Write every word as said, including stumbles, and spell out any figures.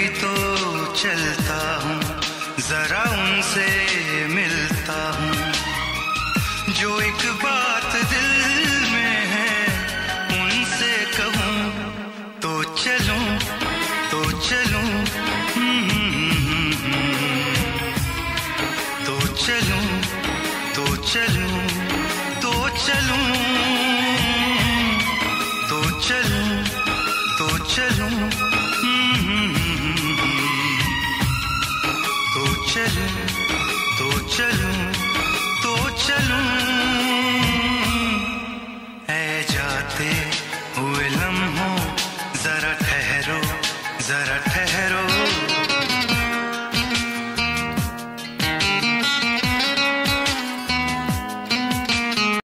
ही तो चलता हूँ, जरा उनसे मिलता हूँ। जो एक बात दिल में है उनसे कहूँ तो चलूं तो चलूं, तो चलूं तो चलूं, तो चलूं तो चलूं, तो चलूं, तो चलूं, तो चलूं, तो चलूं।